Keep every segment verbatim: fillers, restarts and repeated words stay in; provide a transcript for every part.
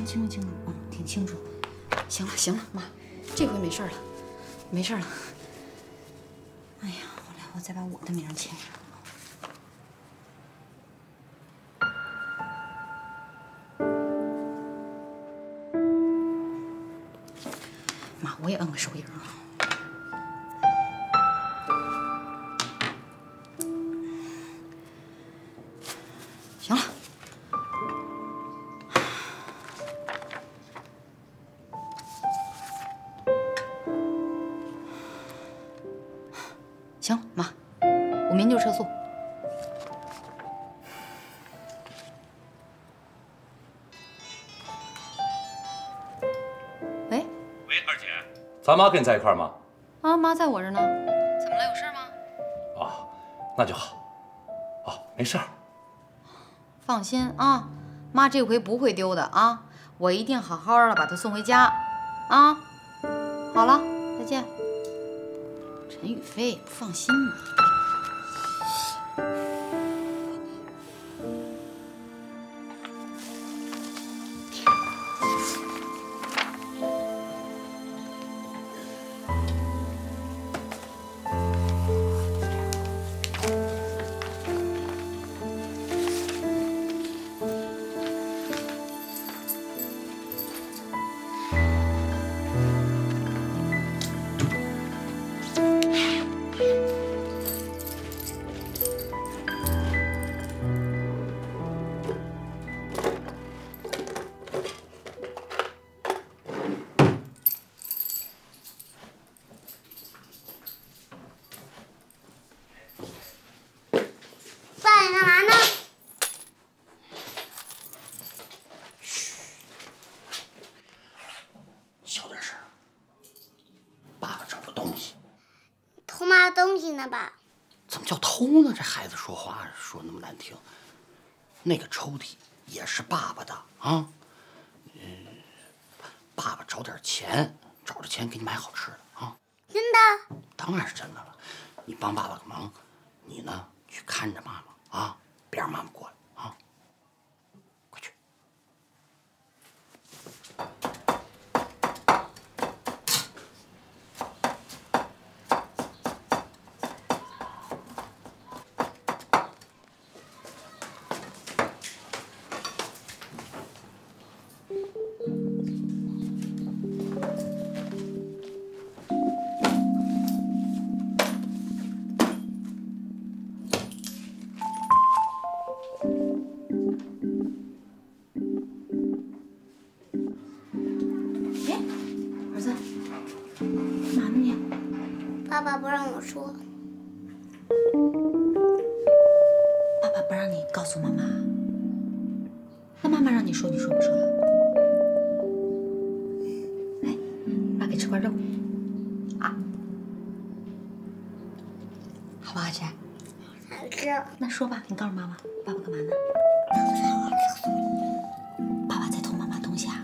清楚清楚，嗯，挺清楚。行了行了，妈，这回没事了，没事了。哎呀，后来我再把我的名签上。 妈，我也摁个手印啊。行了，行，妈，我明天就撤诉。喂。 喂，二姐，咱妈跟你在一块儿吗？ 啊，妈在我这呢。怎么了？有事吗？ 哦，那就好。哦，没事儿。 放心啊，妈这回不会丢的啊，我一定好好的把她送回家。啊，好了，再见。陈宇飞，不放心嘛。 东西呢，爸？ 怎么叫偷呢？这孩子说话说那么难听。那个抽屉也是爸爸的啊。嗯，爸爸找点钱，找着钱给你买好吃的啊。 真的？ 当然是真的了。你帮爸爸个忙，你呢去看着妈妈啊，别让妈妈过来啊。快去。 爸爸不让我说。 爸爸不让你告诉妈妈，那妈妈让你说，你说不说？来，妈给吃块肉啊，好不好吃？ 好吃。 那说吧，你告诉妈妈，爸爸干嘛呢？爸爸在偷妈妈东西啊。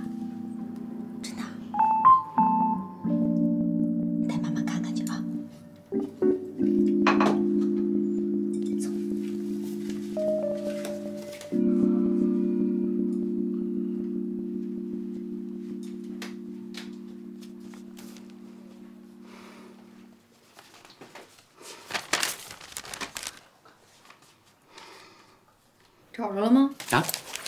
找着了吗？ 啊！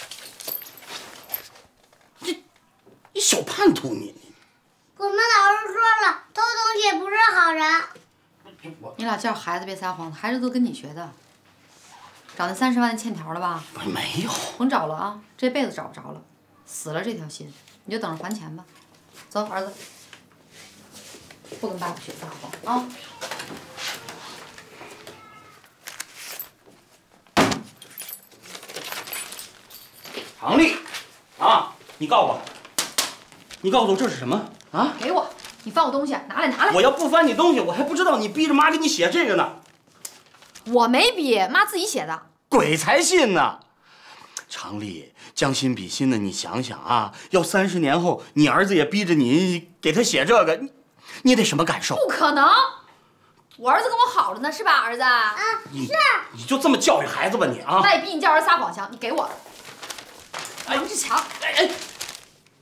这，你小叛徒你！ 我们老师说了，偷东西不是好人。 你俩叫孩子别撒谎，孩子都跟你学的。找那三十万欠条了吧？ 没有。 甭找了啊，这辈子找不着了，死了这条心，你就等着还钱吧。走，儿子，不跟爸爸学撒谎啊。 常丽，啊，你告诉我，你告诉我这是什么啊？ 给我，你翻我东西，拿来拿来。 我要不翻你东西，我还不知道你逼着妈给你写这个呢。 我没逼，妈自己写的。 鬼才信呢！常丽，将心比心的，你想想啊，要三十年后你儿子也逼着你给他写这个，你你得什么感受？ 不可能，我儿子跟我好着呢，是吧，儿子？ 啊， 你是。 你就这么教育孩子吧你啊？ 那也比你叫人撒谎强。你给我。 哎， 王志强， 哎哎，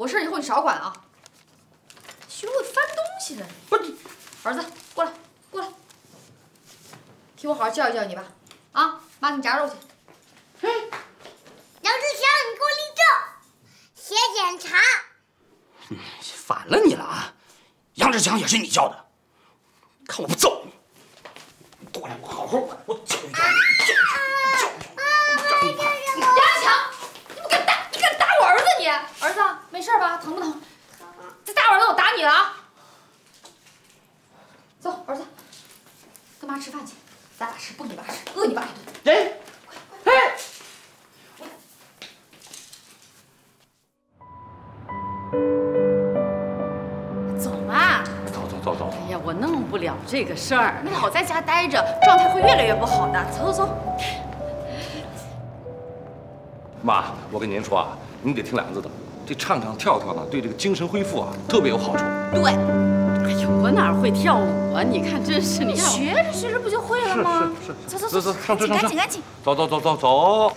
我事以后你少管啊。学会翻东西了。 不， 儿子，过来，过来，替我好好教育教育你吧。啊，妈给你炸肉去。 嗯，杨志强，你给我立正，写检查。 嗯，反了你了啊！杨志强也是你叫的，看我不揍你！过来，我好好管，我教育教育，教育教育。 杨志强，你不敢打，你敢打我儿子你？儿子，没事吧？疼不疼？再打我儿子，我打你了啊！走，儿子，跟妈吃饭去，咱俩吃，不给你爸吃，饿你爸一顿。 哎，哎。 走走。 哎呀，我弄不了这个事儿，那老在家待着，状态会越来越不好的。走走走。 妈，我跟您说啊，您得听两个字的，这唱唱跳跳呢，对这个精神恢复啊特别有好处。 对。哎呦，我哪会跳舞啊？你看，真是你看， 学着学着不就会了吗？ 是是是。 走走走走，上车上车， 赶紧赶紧。 走走走走走。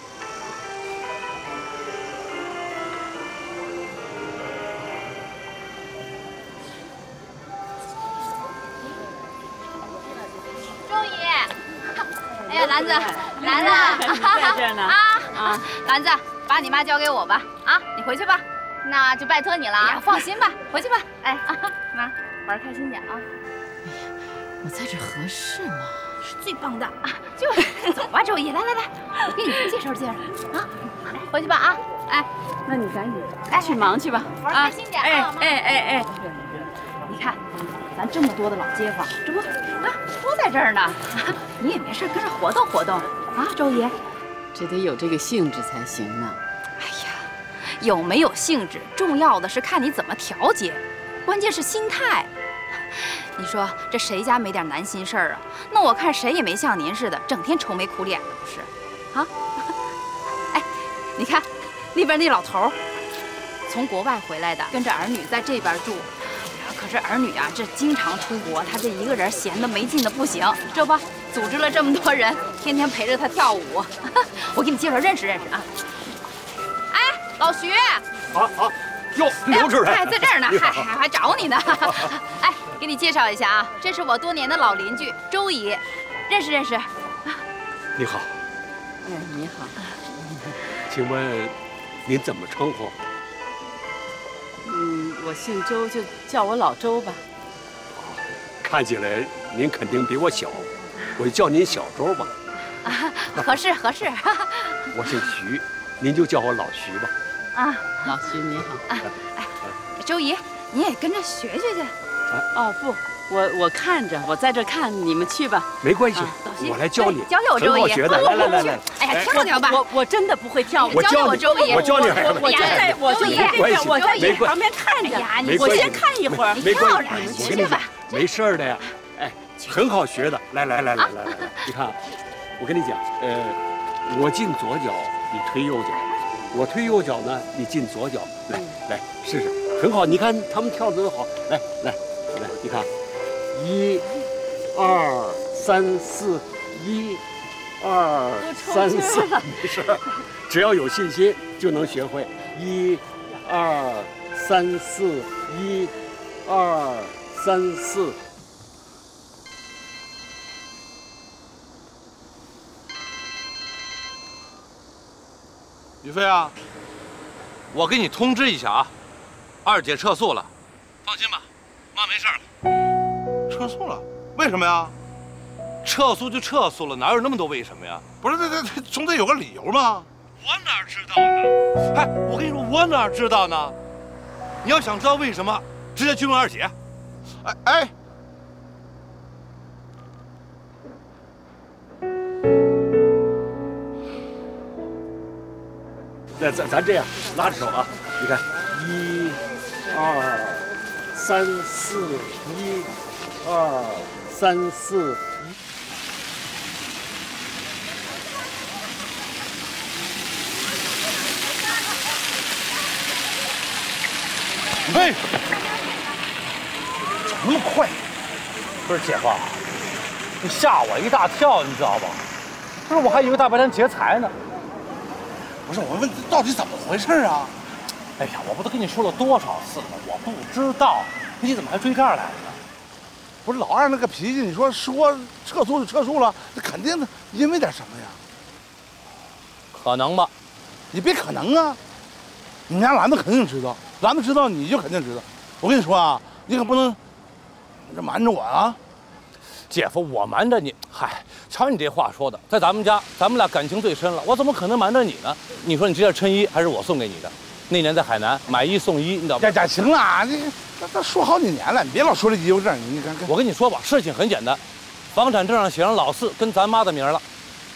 兰子来了， 在这呢啊啊！兰子，把你妈交给我吧，啊，你回去吧，那就拜托你了啊！放心吧，回去吧。哎，啊、妈，玩开心点啊！ 哎呀，我在这合适吗？ 是最棒的啊！就是走吧，周姨，来来来，我给你介绍介绍啊！来，回去吧啊！哎， 那你赶紧来去忙去吧， 玩开心点啊！ 哎哎哎哎， 你看，咱这么多的老街坊，这不啊都在这儿呢。 你也没事，跟着活动活动啊，周姨。 这得有这个兴致才行呢。 哎呀，有没有兴致，重要的是看你怎么调节，关键是心态。你说这谁家没点难心事儿啊？那我看谁也没像您似的，整天愁眉苦脸的，不是？啊？哎，你看那边那老头儿，从国外回来的，跟着儿女在这边住。 可是儿女啊，这经常出国，他这一个人闲得没劲的不行，这不组织了这么多人，天天陪着他跳舞。我给你介绍认识认识啊。哎，老徐。 啊啊，哟，刘主任， 哎，在这儿呢，还还还找你呢。哎，给你介绍一下啊，这是我多年的老邻居周姨，认识认识。 你好。 哎，你好。 请问您怎么称呼？ 嗯，我姓周，就叫我老周吧。 看起来您肯定比我小，我就叫您小周吧。 啊，合适合适。 我姓徐，您就叫我老徐吧。 啊， 老徐你好。 啊，哎，周姨，你也跟着学学去。 哦不，我我看着，我在这看，你们去吧。 没关系，我来教你， 教教我周姨。 很好学的，来来来来。 哎呀，跳跳吧。 我我真的不会跳舞。 我教我周姨， 我教你孩子。 我就在，我就在这边，我在旁边看着。我先看一会儿。 没关系，我跟你讲，没事儿的呀。哎，很好学的。来来来来来来，你看，我跟你讲，呃，我进左脚，你推右脚；我推右脚呢，你进左脚。来来试试，很好。你看他们跳得都好。来来来，你看，一、二、三、四，一。 二三四，没事，只要有信心就能学会。一、二、三、四，一、二、三、四。 于飞啊，我给你通知一下啊，二姐撤诉了，放心吧，妈没事了。 撤诉了？为什么呀？ 撤诉就撤诉了，哪有那么多为什么呀？ 不是，这这这总得有个理由吗？ 我哪知道呢？哎，我跟你说，我哪知道呢？你要想知道为什么，直接去问二姐。 哎哎， 那咱咱这样拉着手啊，你看，一、二、三、四，一、二、三、四。 哎，这么快？ 不是姐夫，你吓我一大跳，你知道吧？不是，我还以为大白天劫财呢。 不是，我问到底怎么回事啊？ 哎呀，我不都跟你说了多少次了，我不知道，你怎么还追这儿来了呢？ 不是老二那个脾气，你说说撤诉就撤诉了，那肯定的因为点什么呀？ 可能吧？ 你别可能啊！你们家兰子肯定知道，兰子知道你就肯定知道。我跟你说啊，你可不能这瞒着我啊！ 姐夫，我瞒着你，嗨，瞧你这话说的，在咱们家，咱们俩感情最深了，我怎么可能瞒着你呢？你说你这件衬衣还是我送给你的，那年在海南买一送一，你知道吗？ 呀呀，行了，你那那说好几年了，你别老说这遗物证，你看看。 我跟你说吧，事情很简单，房产证上写上老四跟咱妈的名了。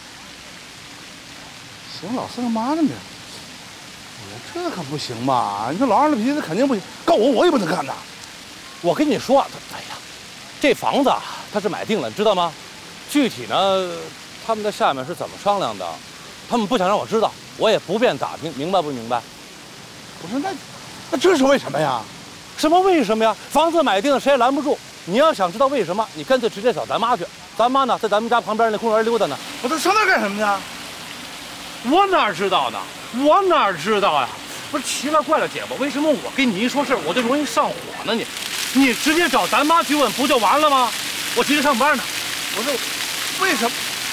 行，老四他妈的名，这可不行吧？你说老二的脾气肯定不行，告我我也不能干呐。 我跟你说，哎呀，这房子啊，他是买定了，你知道吗？具体呢，他们在下面是怎么商量的，他们不想让我知道，我也不便打听，明白不明白？ 不是，那那这是为什么呀？ 什么为什么呀？房子买定了，谁也拦不住。你要想知道为什么，你干脆直接找咱妈去。咱妈呢，在咱们家旁边那公园溜达呢。 我这上那干什么呢？ 我哪知道呢？我哪知道呀？不是奇了怪了，姐夫，为什么我跟你一说事儿我就容易上火呢？你，你直接找咱妈去问不就完了吗？我急着上班呢。 我说，为什么？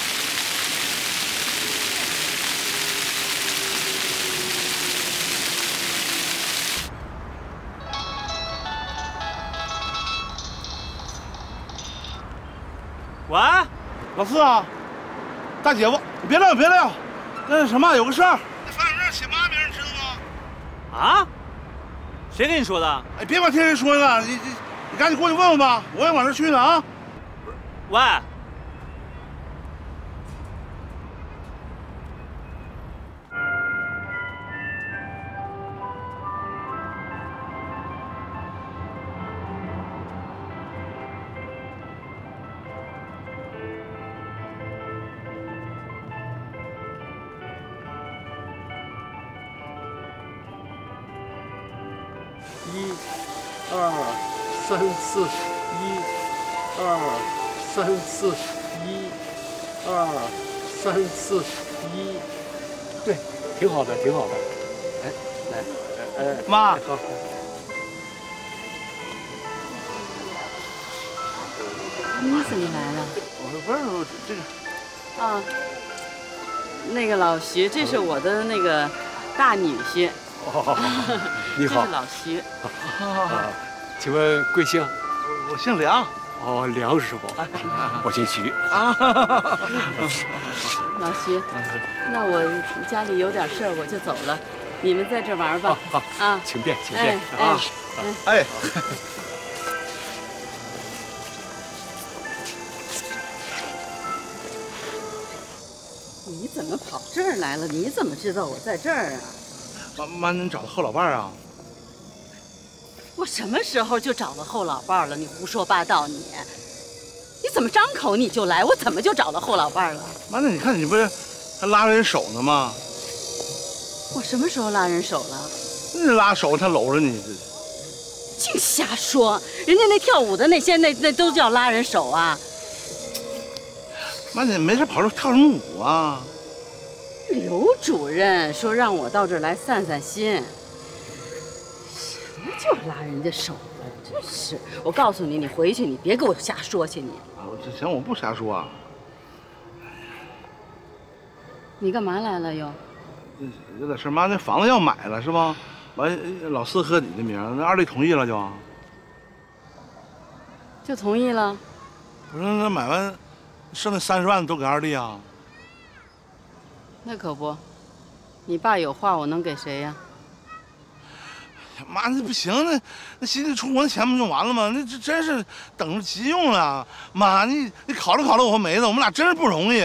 喂， 老四啊，大姐夫，你别撂，别撂，那什么，有个事儿。那房产证写妈名，你知道吗？ 啊？谁跟你说的？ 哎，别管听谁说的，你你你赶紧过去问问吧，我也往这去呢啊。 喂。 一、二、三、四，一、二、三、四，一、二、三、四，一，对，挺好的，挺好的。哎，来，哎， 妈， 好。 你怎么来了？ 我不是我这个啊，那个老徐，这是我的那个大女婿。 哦，你好， 这是老徐。 啊，请问贵姓？ 我我姓梁。 哦，梁师傅，我姓徐。 啊， 老徐，那我家里有点事儿，我就走了，你们在这玩吧。 好， 啊， 请便，请便哎啊。 哎， 你怎么跑这儿来了？你怎么知道我在这儿啊？ 妈妈，你找的后老伴儿啊？ 我什么时候就找了后老伴儿了？你胡说八道你！你怎么张口你就来？我怎么就找了后老伴儿了？ 妈，那你看你不是还拉着人手呢吗？ 我什么时候拉人手了？ 那拉手他搂着你， 净瞎说！人家那跳舞的那些那那都叫拉人手啊！ 妈，你没事跑这跳什么舞啊？ 刘主任说让我到这儿来散散心。什么就拉人家手了？真是！我告诉你，你回去你别给我瞎说去你。 啊，这行我不瞎说啊。 你干嘛来了又？ 有点事，妈，那房子要买了是吧？完，老四和你的名，那二弟同意了就？ 就同意了。 不是，那买完剩那三十万都给二弟啊？ 那可不，你爸有话，我能给谁呀？ 妈，那不行，那那新出国的钱不就完了吗？那这真是等着急用了。妈，你你考虑考虑我和梅子，我们俩真是不容易。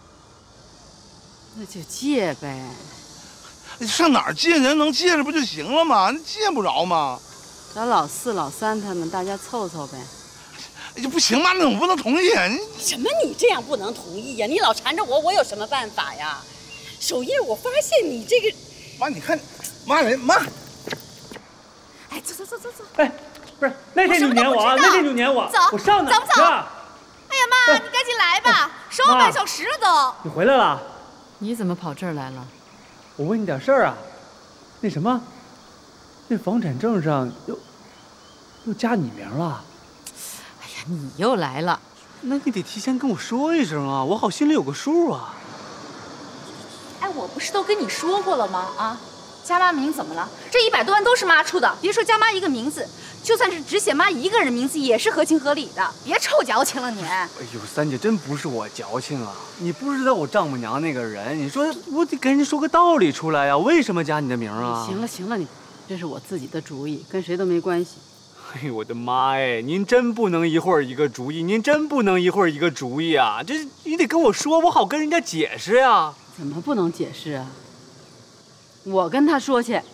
那就借呗。 你上哪儿借？人能借着不就行了吗？你借不着吗？ 找老四、老三他们，大家凑凑呗。 哎呀，不行，妈，那我不能同意。你什么？你这样不能同意呀？你老缠着我，我有什么办法呀？守夜，我发现你这个…… 妈，你看，妈人妈。 哎，走走走走走。 哎，不是那天你撵我啊，那天你撵我， 走， 我上哪走不走？ 去？ 哎呀妈，你赶紧来吧，守我半小时了都。 你回来了？ 你怎么跑这儿来了？ 我问你点事儿啊。那什么， 那房产证上又又加你名了。 哎呀，你又来了。 那你得提前跟我说一声啊，我好心里有个数啊。 哎，我不是都跟你说过了吗？啊，加妈名怎么了？这一百多万都是妈出的，别说加妈一个名字，就算是只写妈一个人名字也是合情合理的，别臭矫情了你。 哎呦，三姐，真不是我矫情啊，你不知道我丈母娘那个人，你说我得跟人家说个道理出来呀，为什么加你的名啊？ 行了行了，你这是我自己的主意，跟谁都没关系。 哎呦我的妈哎，您真不能一会儿一个主意，您真不能一会儿一个主意啊！这你得跟我说，我好跟人家解释呀。 怎么不能解释啊？我跟他说去，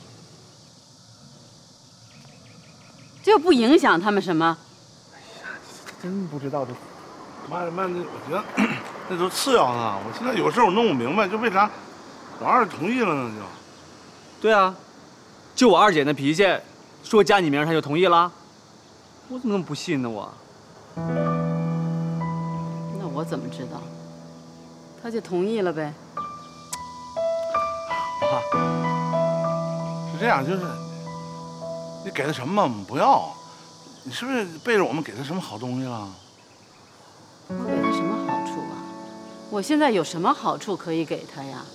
这又不影响他们什么。 哎呀，真不知道这，妈呀妈，那我觉得那都次要呢。我现在有事我弄不明白，就为啥老二同意了呢？就， 对啊，就我二姐那脾气，说加你名他就同意了。我怎么能不信呢？我， 那我怎么知道？他就同意了呗。 妈，是这样，就是你给他什么我们不要，你是不是背着我们给他什么好东西了？ 我给他什么好处啊？我现在有什么好处可以给他呀？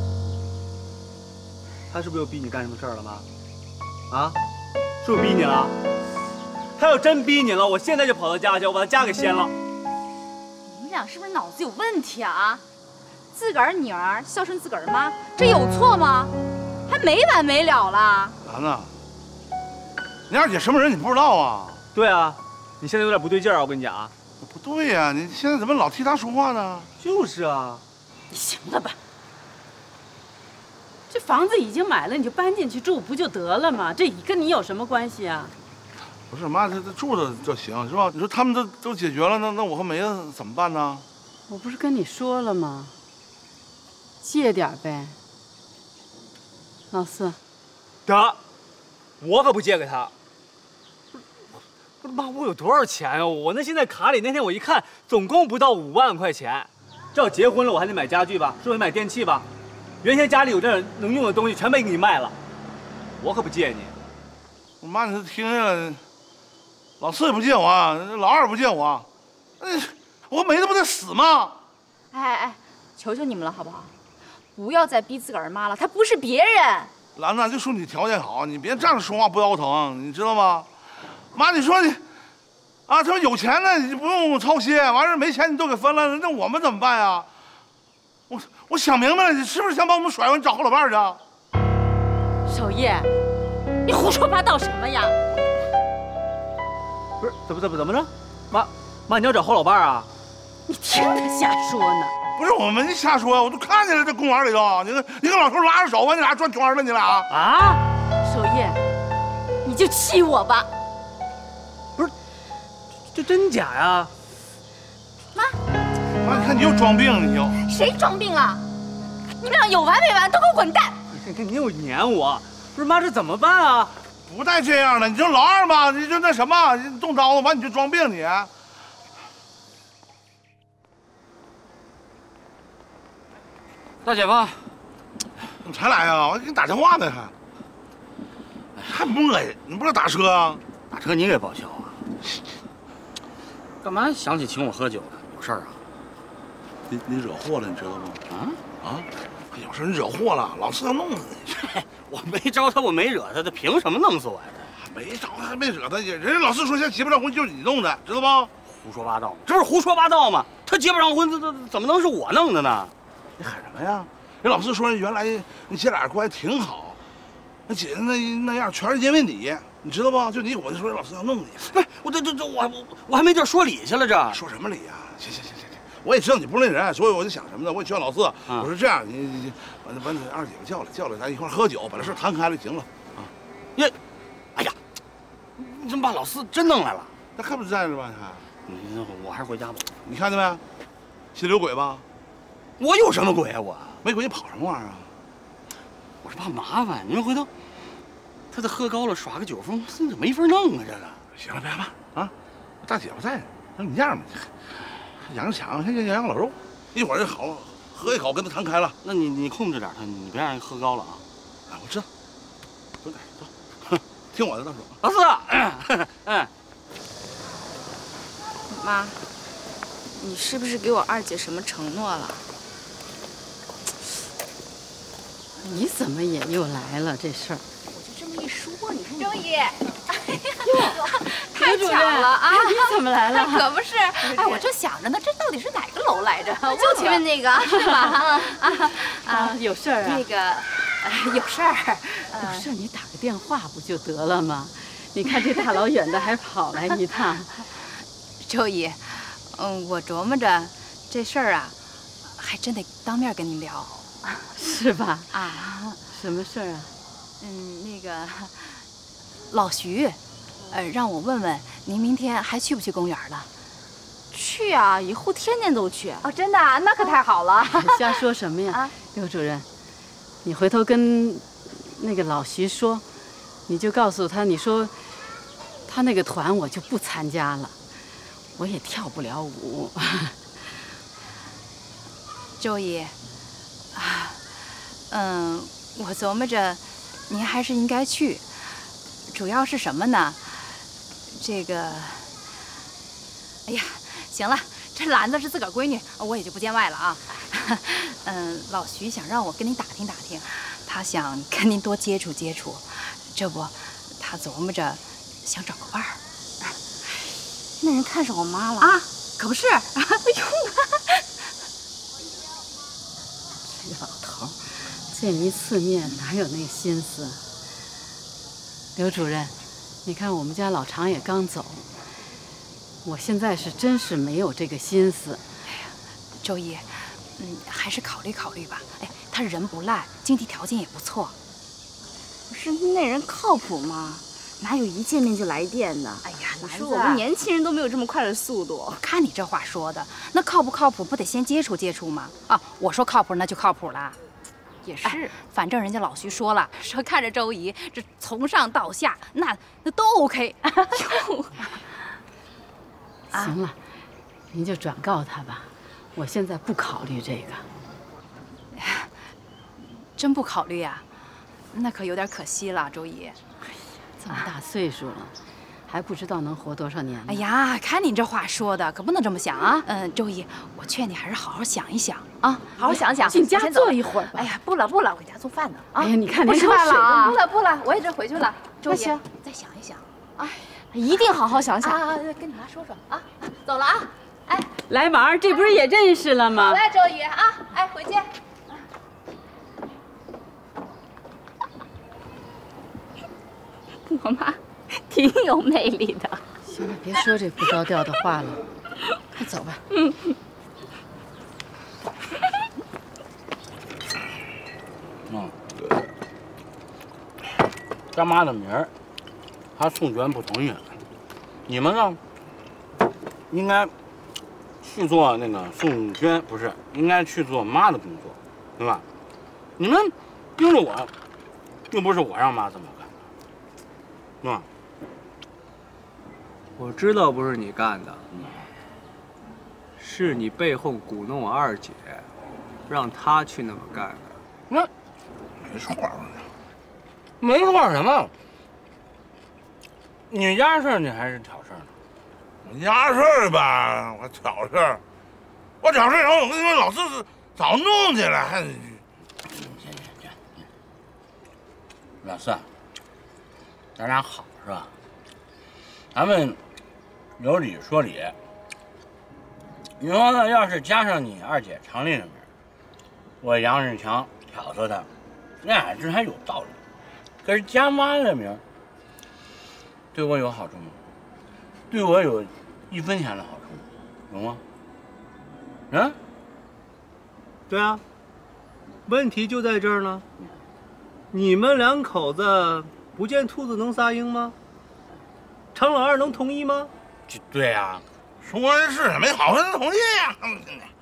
他是不是又逼你干什么事儿了吗？啊，是不是逼你了？他要真逼你了，我现在就跑到家去，我把他家给掀了。 你们俩是不是脑子有问题啊？自个儿女儿孝顺自个儿妈，这有错吗？还没完没了了。 兰子，你二姐什么人你不知道啊？ 对啊，你现在有点不对劲儿啊！我跟你讲啊， 不对呀、啊，你现在怎么老替她说话呢？ 就是啊， 你行了吧？这房子已经买了，你就搬进去住不就得了吗？这跟你有什么关系啊？ 不是妈，这这住着就行是吧？你说他们都都解决了，那那我和梅子怎么办呢？ 我不是跟你说了吗？借点呗。老四， 得，我可不借给他。不是妈，我有多少钱啊？我那现在卡里那天我一看，总共不到五万块钱。这要结婚了，我还得买家具吧，是不是买电器吧？原先家里有点能用的东西，全被给你卖了。我可不借你。 我妈，你听下来，老四也不借我，老二也不借我，哎，我和梅子不得死吗？ 哎哎哎，求求你们了好不好？不要再逼自个儿妈了，她不是别人。 兰子，就说你条件好，你别站着说话不腰疼，你知道吗？妈，你说你，啊，他说有钱呢，你不用操心，完事没钱你都给分了，那我们怎么办呀？我我想明白了，你是不是想把我们甩回你找后老伴去？ 守夜，你胡说八道什么呀？ 不是，怎么怎么怎么着？妈，妈，你要找后老伴啊？ 你听他瞎说呢。 不是我们没瞎说，我都看见了，这公园里头，你跟你跟老头拉着手，完你俩转圈了，你俩啊？守夜，你就气我吧。 不是，这真假呀？ 妈， 妈，你看你又装病，你又谁装病了？你们俩有完没完？都给我滚蛋！ 你看你又撵我，不是妈，这怎么办啊？ 不带这样的，你就老二嘛，你就那什么，你动刀子完你就装病你。 大姐夫， 你才来啊？我给你打电话呢，还还磨叽，你不是打车啊？ 打车你给报销啊？干嘛想起请我喝酒呢？有事儿啊？ 你你惹祸了，你知道吗？ 啊啊！有事你惹祸了，老四要弄死你。 我没招他，我没惹他，他凭什么弄死我呀？ 没招他，还没惹他，人家老四说现在结不上婚就是你弄的，知道吗？ 胡说八道，这不是胡说八道吗？他结不上婚，这这怎么能是我弄的呢？ 你喊什么呀？人老四说原来你姐俩关系挺好，那姐那那样全是因为你，你知道不？就你我就说老四要弄你， 不是我这这这我我我还没地儿说理去了，这说什么理呀？行行行行行，我也知道你不是那人，所以我就想什么呢？我也劝老四， 嗯、 我说这样，你你把把你二姐夫叫来，叫来咱一块喝酒，把这事谈开了就行了啊。 也，哎呀，你怎么把老四真弄来了？ 他可不是在这吧？还， 你我还是回家吧。 你看见没？心里有鬼吧？ 我有什么鬼啊？我没鬼，你跑什么玩意儿啊？ 我是怕麻烦，你说回头他再喝高了耍个酒疯，这没法弄啊！这个行了，别骂啊！大姐夫在呢，那你样吧，养着抢，先养养老肉，一会儿就好了，喝一口跟他谈开了。 那你你控制点他，你别让人喝高了啊！ 啊，我知道。走点走。 听我的，大叔。 老四，嗯， 妈，你是不是给我二姐什么承诺了？ 你怎么也又来了这事儿？ 我就这么一说，你看周姨， 哟， 太巧了啊！ 你怎么来了？ 可不是，哎，我正想着呢，这到底是哪个楼来着？就前面那个，是吧？啊啊啊，有事儿啊？ 那个，有事儿。 有事儿你打个电话不就得了吗？你看这大老远的还跑来一趟。 周姨，嗯，我琢磨着这事儿啊，还真得当面跟您聊。 是吧？ 啊， 什么事儿啊？ 嗯，那个老徐，呃，让我问问您明天还去不去公园了？ 去啊，以后天天都去。 哦，真的啊？那可太好了。 瞎说什么呀？ 啊， 刘主任，你回头跟那个老徐说，你就告诉他，你说他那个团我就不参加了，我也跳不了舞。 周姨。啊，嗯，我琢磨着，您还是应该去。主要是什么呢？这个，哎呀，行了，这兰子是自个儿闺女，我也就不见外了啊。嗯，老徐想让我跟您打听打听，他想跟您多接触接触，这不，他琢磨着想找个伴儿。 那人看上我妈了啊？可不是。哎呦。 老头见一次面哪有那心思？刘主任，你看我们家老常也刚走，我现在是真是没有这个心思。 哎呀，周姨，嗯，还是考虑考虑吧。哎，他人不赖，经济条件也不错。 不是那人靠谱吗？哪有一见面就来电的？ 哎呀， 我说我们年轻人都没有这么快的速度。 我看你这话说的，那靠不靠谱不得先接触接触吗？啊，我说靠谱那就靠谱了。 也是， 哎，反正人家老徐说了，说看着周姨这从上到下，那那都 OK。 行了，您就转告他吧，我现在不考虑这个。 真不考虑啊？那可有点可惜了，周姨。 这么大岁数了，还不知道能活多少年呢。 哎呀，看您这话说的，可不能这么想啊。嗯，周姨，我劝你还是好好想一想啊，好好想想。 进家坐一会儿吧。 哎呀，不了不了，回家做饭呢。啊， 哎呀，你看不您吃饭了啊？ 不了不了，我也这回去了。周姨， 行， 再想一想啊， 一定好好想想啊，跟你妈说说啊。走了啊，哎， 来玩，这不是也认识了吗？ 好嘞，周姨啊，哎，回见。 我妈挺有魅力的。 行了，别说这不着调的话了，快走吧。 嗯。 嗯，干妈的名儿，他宋娟不同意。你们呢？应该去做那个宋娟，不是应该去做妈的工作，对吧？你们盯着我，又不是我让妈这么干的，对吧？ 我知道不是你干的，是你背后鼓弄我二姐，让她去那么干的。 那没错，没错什么？你家事儿你还是挑事儿呢？ 我家事儿吧，我挑事儿，我挑事儿，然后我跟你说，老四是早弄起来，还行行行，老四，咱俩好是吧？咱们有理说理。你说呢？要是加上你二姐常丽的名，我杨志强挑唆她，那这还有道理。可是加妈的名，对我有好处吗？对我有一分钱的好处，有吗？嗯？ 对啊，问题就在这儿呢。你们两口子不见兔子能撒鹰吗？常老二能同意吗？ 对呀、啊， 说的是没好人同意呀、啊。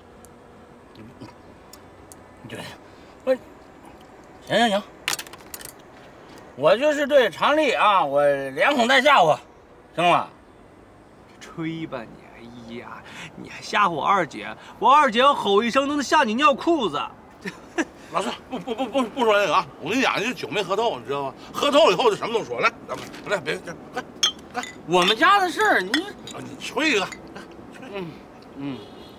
对，我行行行，我就是对常丽啊，我连哄带吓唬，行吗？ 吹吧你！哎呀，你还吓唬我二姐，我二姐要吼一声都能吓你尿裤子。 老师，不不不不不说那个啊！我跟你讲，就酒没喝透，你知道吗？喝透以后就什么都说。来，咱们来，别这，来，来， 我们家的事儿，你你吹一个，来，吹， 嗯嗯，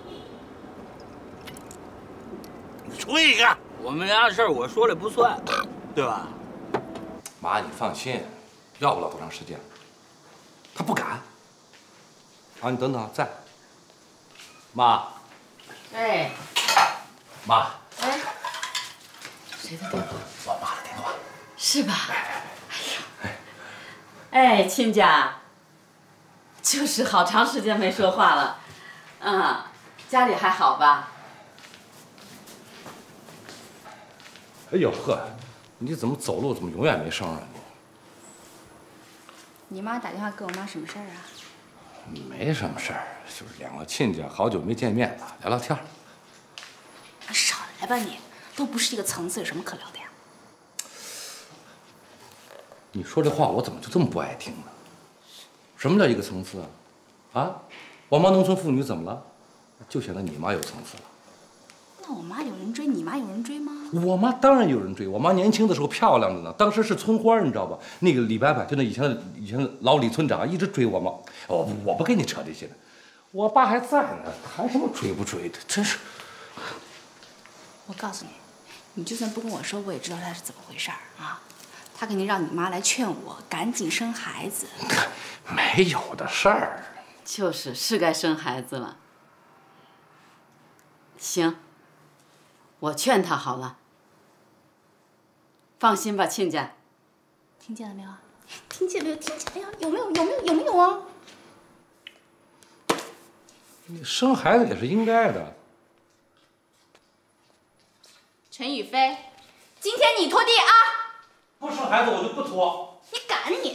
你吹一个。 我们家的事儿我说了不算，对吧？ 妈，你放心，要不了多长时间。他不敢。啊，你等等，在。妈。 哎。 妈。 哎。谁的电话？ 我妈的电话。 是吧？哎呀。哎，亲家。就是好长时间没说话了。啊，家里还好吧？ 哎呦呵，你怎么走路怎么永远没声啊你？ 你妈打电话给我妈什么事儿啊？ 没什么事儿，就是两个亲家好久没见面了，聊聊天。 你少来吧你，都不是一个层次，有什么可聊的呀？ 你说这话我怎么就这么不爱听呢？什么叫一个层次啊？啊，我妈农村妇女怎么了？就显得你妈有层次了。 那我妈有人追，你妈有人追吗？ 我妈当然有人追，我妈年轻的时候漂亮着呢，当时是村花，你知道吧？那个李伯伯，就那以前的以前的老李村长，一直追我妈。我我不跟你扯这些了，我爸还在呢，谈什么追不追的，真是。 我告诉你，你就算不跟我说，我也知道他是怎么回事儿啊。他肯定让你妈来劝我赶紧生孩子。 没有的事儿。 就是是该生孩子了。行。我劝他好了，放心吧，亲家。 听见了没有？听见没有？听见没有？有没有？有没有？有没有啊？ 你生孩子也是应该的。 陈宇飞，今天你拖地啊！ 不生孩子我就不拖。 你敢你！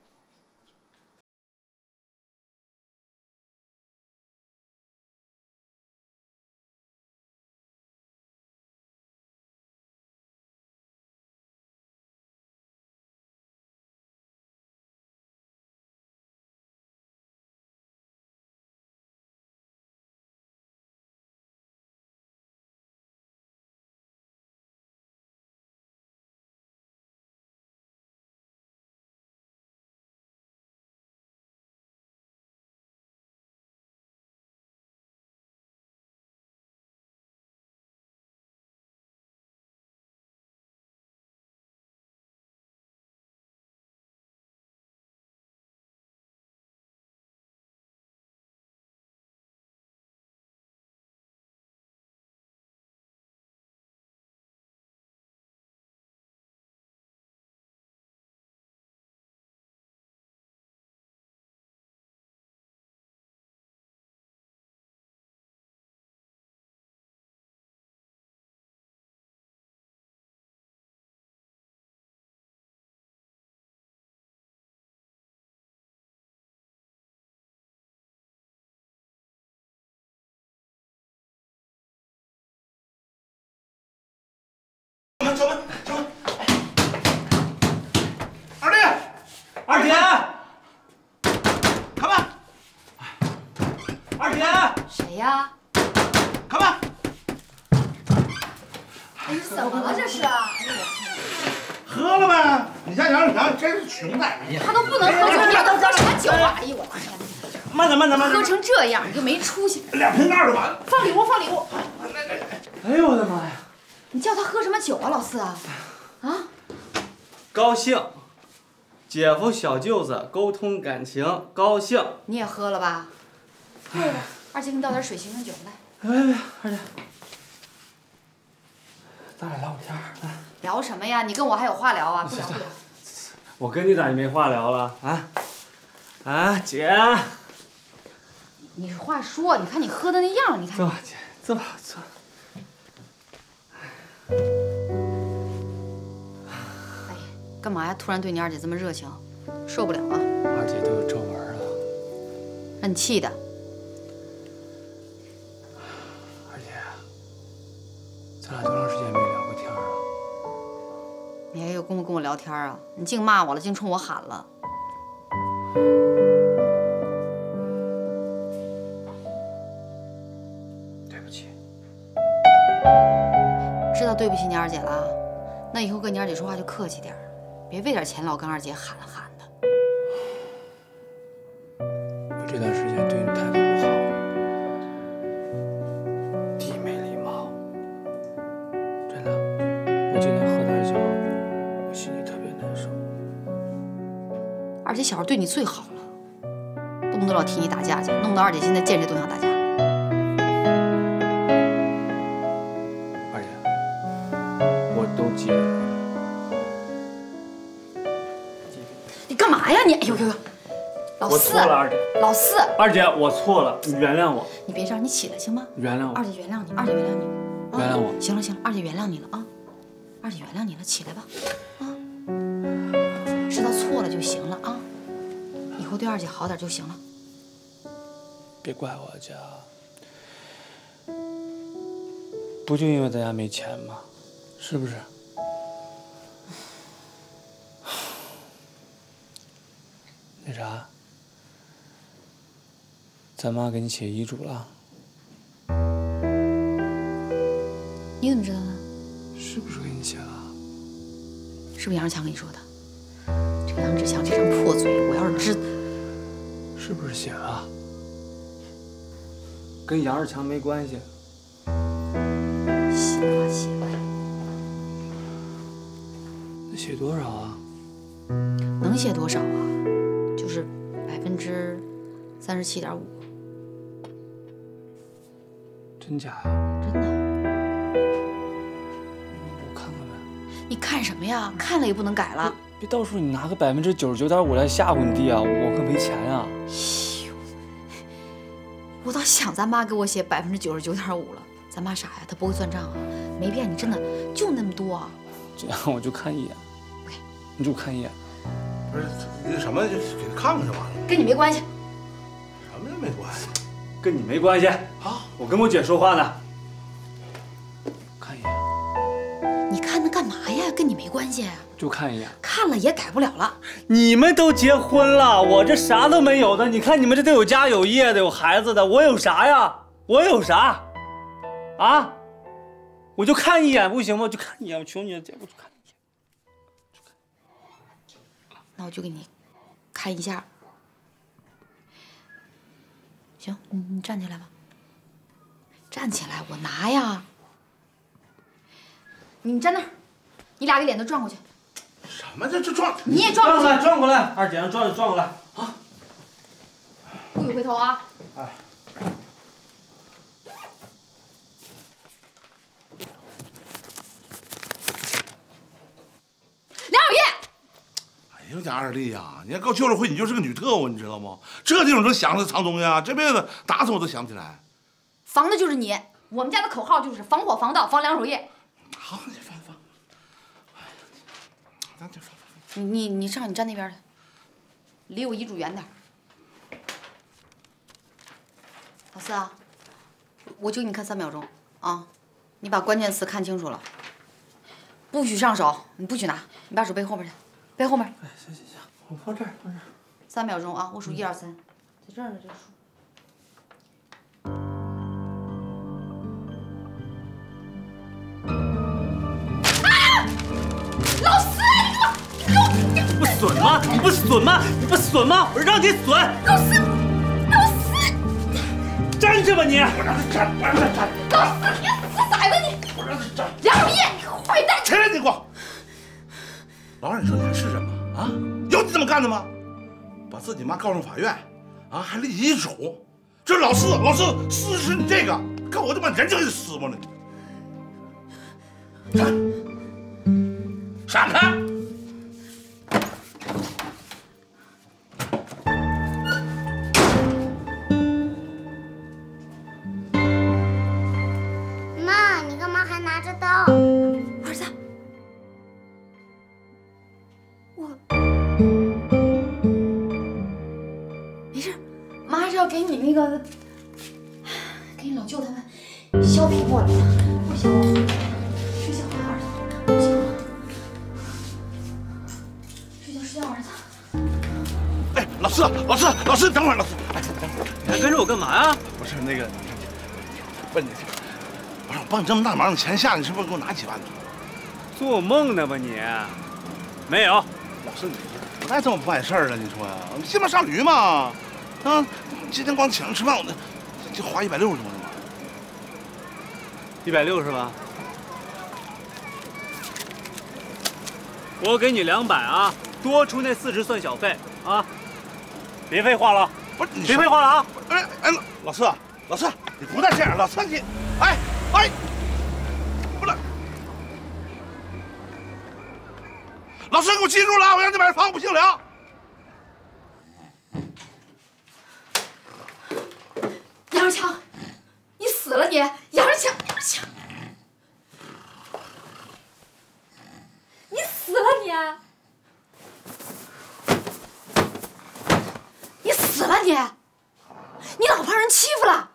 敲门，敲门！二弟， 二姐， 开门！ 二姐， 谁呀？ 开门！ 哎呦，怎么了这是啊？哎呦我天！ 喝了呗！你家娘娘真是穷的。 他都不能喝酒，你都喝什么酒啊？哎呦我天！ 慢点，慢点，慢点！ 喝成这样，你就没出息。 两瓶盖就完了。 放礼物，放礼物。 哎呦我的妈呀！ 你叫他喝什么酒啊，老四啊？啊？ 高兴，姐夫小舅子沟通感情，高兴。 你也喝了吧？喝吧，二姐给你倒点水醒醒酒来。 来来来，二姐，咱俩聊会天儿来。 聊什么呀？你跟我还有话聊啊？不聊不聊。 我跟你咋就没话聊了啊？啊，姐。 你话说，你看你喝的那样，你看。 坐，姐，坐吧，坐。 哎，干嘛呀？突然对你二姐这么热情，受不了啊！ 二姐都有皱纹了， 让你气的。 二姐，咱俩多长时间没聊过天啊？ 你还有功夫跟我聊天啊？你净骂我了，净冲我喊了。 对不起你二姐了，那以后跟你二姐说话就客气点，别为点钱老跟二姐喊喊的。 我这段时间对你态度不好，地没礼貌，真的。我今天喝点酒，我心里特别难受。 二姐小时候对你最好了，动不动老提你打架去，弄得二姐现在见谁都想打架。 二姐，我都记着。 你干嘛呀你？哎呦呦呦！老四， 我错了，二姐。 老四， 二姐，我错了，你原谅我。 你别这样，你起来行吗？ 原谅我。 二姐原谅你，二姐原谅你， 原谅我。 行了行了，二姐原谅你了啊，二姐原谅你了，起来吧，啊，知道错了就行了啊，以后对二姐好点就行了。 别怪我家，不就因为咱家没钱吗？是不是？那啥，咱妈给你写遗嘱了。 你怎么知道的？ 是不是给你写了？ 是不是杨志强跟你说的？这个杨志强这张破嘴，我要是知， 是不是写了？跟杨志强没关系。 写吧写吧。 那写多少啊？ 能写多少啊？就是百分之三十七点五。 真假呀？ 真的。 我看看呗。 你看什么呀？看了也不能改了。 别到时候你拿个百分之九十九点五来吓唬你弟啊！我可没钱啊。 我倒想咱妈给我写百分之九十九点五了，咱妈傻呀，她不会算账啊，没骗你，真的就那么多啊。 这样我就看一眼，你就看一眼。 不是那什么，就给他看看就完了。 跟你没关系。 什么也没关系， 跟你没关系啊！我跟我姐说话呢。看一眼。 你看那干嘛呀？跟你没关系。 就看一眼。 看了也改不了了。 你们都结婚了，我这啥都没有的。你看你们这都有家有业的，有孩子的，我有啥呀？我有啥？啊？我就看一眼不行吗？就看一眼，我求你了，姐，我就看一眼。 那我就给你看一下。行，你你站起来吧。站起来，我拿呀。你站那儿，你俩给脸都转过去。 什么这这转？ 你也转过来，转过来，二姐让转就转过来啊！ 不许回头啊！ 哎。 梁小叶。 哎呦，家二弟呀，你要告旧社会，你就是个女特务，你知道吗？这地方能想着藏东西啊，这辈子打死我都想不起来。 防的就是你，我们家的口号就是防火、防盗、防梁守业。 好，你放放。哎呀，那就放放。 你你你上，你站那边去，离我遗嘱远点。老四啊，我就给你看三秒钟啊，你把关键词看清楚了，不许上手，你不许拿，你把手背后边去，背后边。 哎，行行行，我放这儿，放这儿。 三秒钟啊，我数一二三，在这儿呢，这数。老四，你给我，你不损吗？你不损吗？你不损吗？我让你损！ 老四，老四， 站着吧你！ 我让他站，我让他站！ 老四，你死崽子你！ 我让他站！ 梁小叶，你坏蛋！ 起来，你给我！老二，你说你还是人吗？啊，有你这么干的吗？把自己妈告上法院，啊，还立遗嘱。这老四，老四支持你这个，看我就把人就给撕巴了你！闪！闪开！ 妈，你干嘛还拿着刀？ 儿子，我没事，妈是要给你那个，给你老舅他们削皮过来的，不行，睡觉啊，儿子，不行了，睡觉睡觉，儿子。 哎，老四，老四，老四，等会儿，老四，哎，等会儿， 你还跟着我干嘛呀？ 不是那个，问你， 不是我帮你这么大忙，你钱下你是不是给我拿几万呢？ 做梦呢吧你？没有。 老师，你不带这么不碍事儿的，你说呀？鸡毛上驴嘛，啊！今天光请人吃饭，我那就花一百六十多呢嘛。 一百六是吧？我给你两百啊，多出那四十算小费啊！别废话了， 不是， 别废话了啊！ 哎哎，老师，老师，你不带这样，老师你，哎哎，不是，老师给我记住了，我让你买房不姓梁。 杨二强，你死了你！杨二强，杨二强，你死了你！你死了你！你老怕人欺负了！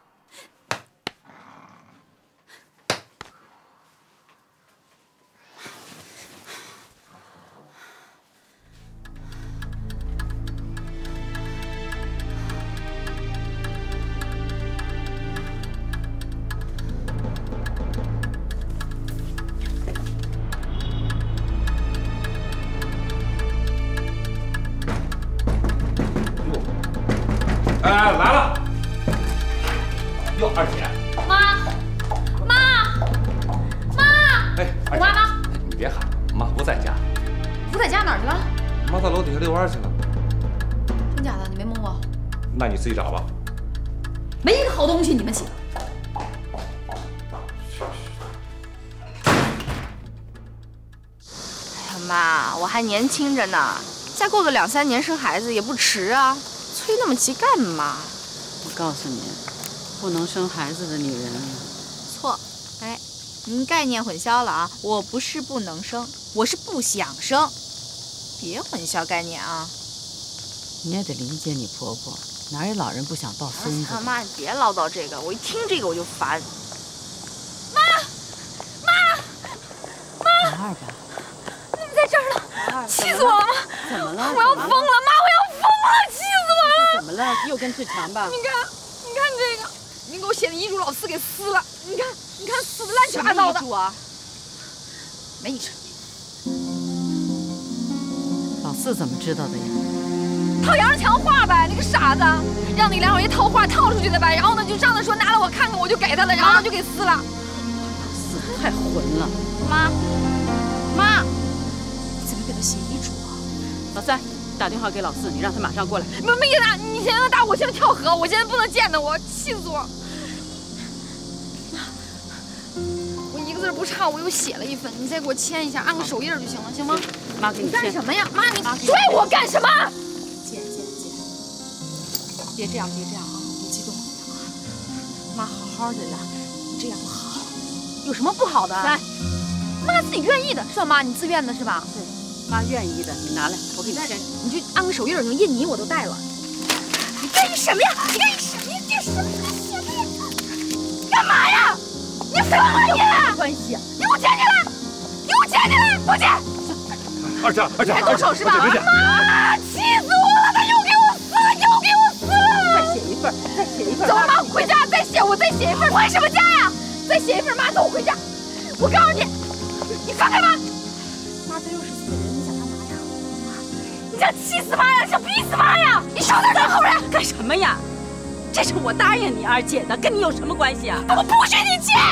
哎，来了！哟，二姐。 妈，妈，妈！ 哎，二姐， 妈呢？ 你别喊，妈不在家。 不在家哪儿去了？ 妈到楼底下遛弯去了。 真假的？你没蒙我？ 那你自己找吧。 没一个好东西，你们起的。 哎呀妈，我还年轻着呢，再过个两三年生孩子也不迟啊。催那么急干嘛？ 我告诉你，不能生孩子的女人， 错。哎，您概念混淆了啊！我不是不能生，我是不想生。别混淆概念啊！ 你也得理解你婆婆，哪有老人不想抱孙子？ 妈，你别唠叨这个，我一听这个我就烦。妈，妈，妈， 老二吧， 你们在这儿呢，气死我了！妈， 怎么了？ 我要疯了！妈，我要疯了！气死我了！ 怎么了？又跟志强吧？ 你看，你看这个，你给我写的遗嘱，老四给撕了。你看，你看撕的乱七八糟的。 什么遗嘱啊？没你事。 老四怎么知道的呀？ 套杨二强话呗，那个傻子，让那梁小爷套话套出去的呗。然后呢，就上次说拿了我看看，我就给他了，然后就给撕了。 老四太混了。 妈，妈， 你怎么给他写遗嘱啊？ 老三。打电话给老四，你让他马上过来。 没没给打，你现在打，我现在跳河，我现在不能见他，我气死我！我一个字不差，我又写了一份，你再给我签一下，按个手印就行了，行吗？ 妈给你签。 干什么呀？妈，你追我干什么？ 姐姐姐，别这样，别这样啊！别激动啊！妈好好的呢，你这样不好。 有什么不好的？来，妈自己愿意的是吧？妈，你自愿的是吧？ 对。妈愿意的，你拿来，我给你签。 你就按个手印就行，印泥我都带了。你干什么呀？你干什么呀？你什么什么呀？干嘛呀？你疯了你！ 没关系， 你给我签起来！给我签起来！不签！ 二姐，二姐， 还动手是吧？妈，气死我了！他又给我撕了，又给我撕了！ 再写一份，再写一份。 走，妈，回家再写，我再写一份。回什么家呀？再写一份，妈，走，回家。我告诉你，你放开妈！ 妈，这又是死人，你想干嘛呀？ 你想气死妈呀？想逼死妈呀？你少在这后边干什么呀？这是我答应你二姐的，跟你有什么关系啊？ 我不许你签！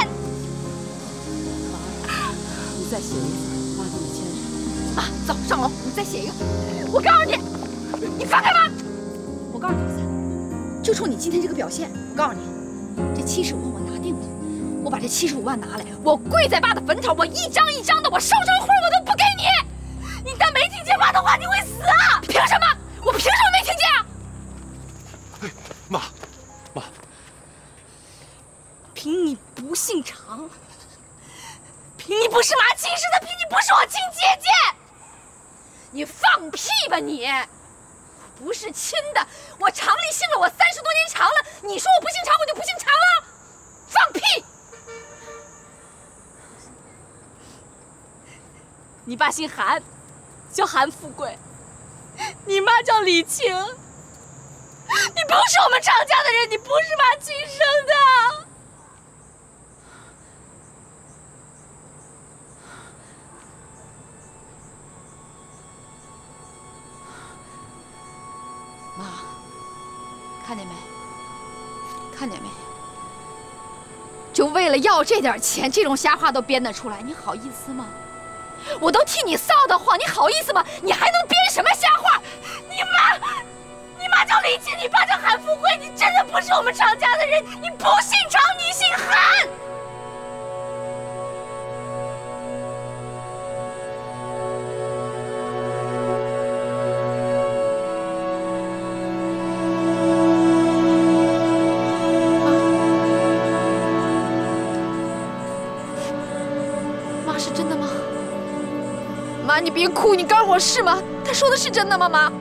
你再写一份，妈给你签上。 啊，走上楼，你再写一个。我告诉你，你放开妈！我告诉你，三，就冲你今天这个表现，我告诉你，这七十五万我拿定了。我把这七十五万拿来，我跪在爸的坟头，我一张一张的，我烧成灰我都不给你。你但没听见妈的话，你会死啊！凭什么？我凭什么没听见啊？ 哎，妈，妈， 凭你不姓常，凭你不是妈亲生的，凭你不是我亲姐姐。你放屁吧你！我不是亲的，我常理姓了，我三十多年长了。你说我不姓常，我就不姓常了？放屁！你爸姓韩，叫韩富贵；你妈叫李晴。你不是我们常家的人，你不是妈亲生的。 看见没？就为了要这点钱，这种瞎话都编得出来，你好意思吗？我都替你臊得慌，你好意思吗？你还能编什么瞎话？你妈，你妈叫李琴，你爸叫韩富贵，你真的不是我们常家的人，你不姓常，你姓韩。妈，你别哭，你干我事吗？他说的是真的吗，妈？